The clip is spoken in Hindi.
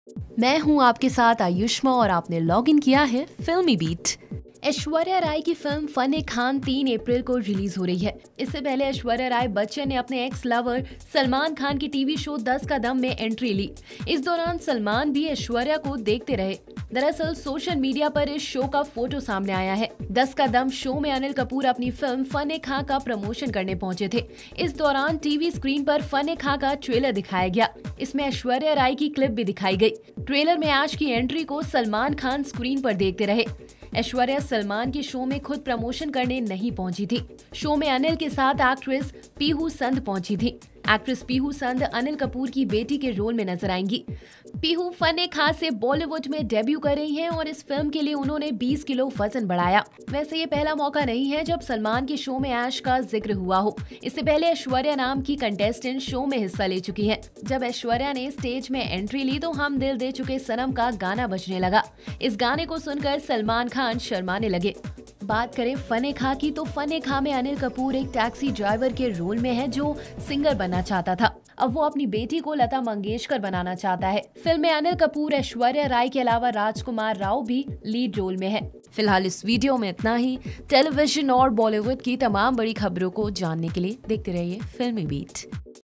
मैं हूं आपके साथ आयुष्मा और आपने लॉग इन किया है फिल्मी बीट। ऐश्वर्या राय की film Fanney Khan 3 April को रिलीज हो रही है। इससे पहले ऐश्वर्या राय बच्चन ने अपने एक्स लवर सलमान खान की टीवी शो 10 का दम में एंट्री ली। इस दौरान सलमान भी ऐश्वर्या को देखते रहे। दरअसल सोशल मीडिया पर इस शो का फोटो सामने आया है। 10 का दम शो में अनिल कपूर अपनी फिल्म फन ए खां का प्रमोशन करने पहुंचे थे। इस दौरान टीवी स्क्रीन पर फन ए खां का ट्रेलर दिखाया गया। इसमें ऐश्वर्या राय की क्लिप भी दिखाई गई। ट्रेलर में ऐश की एंट्री को सलमान खान स्क्रीन पर देखते रहे। ऐश्वर्या सलमान के शो में खुद प्रमोशन करने नहीं पहुंची थी। शो में अनिल के साथ एक्ट्रेस पीहू संध पहुंची थी। एक्ट्रेस पीहू संध अनिल कपूर की बेटी के रोल में नजर आएंगी। पीहू फन ए खां से बॉलीवुड में डेब्यू कर रही हैं और इस फिल्म के लिए उन्होंने 20 किलो वजन बढ़ाया। वैसे ये पहला मौका नहीं है जब सलमान के शो में ऐश का जिक्र हुआ हो। इससे पहले ऐश्वर्या नाम की कंटेस्टेंट शो में हिस्सा ले चुकी है। जब ऐश्वर्या ने स्टेज में एंट्री ली तो हम दिल दे चुके सनम का गाना बजने लगा। इस गाने को सुनकर सलमान खान शर्माने लगे। बात करें फन ए खां की तो फन ए खां में अनिल कपूर एक टैक्सी ड्राइवर के रोल में है जो सिंगर बनना चाहता था। अब वो अपनी बेटी को लता मंगेशकर बनाना चाहता है। फिल्म में अनिल कपूर, ऐश्वर्या राय के अलावा राजकुमार राव भी लीड रोल में है। फिलहाल इस वीडियो में इतना ही। टेलीविजन और बॉलीवुड की तमाम बड़ी खबरों को जानने के लिए देखते रहिए फिल्मी बीट।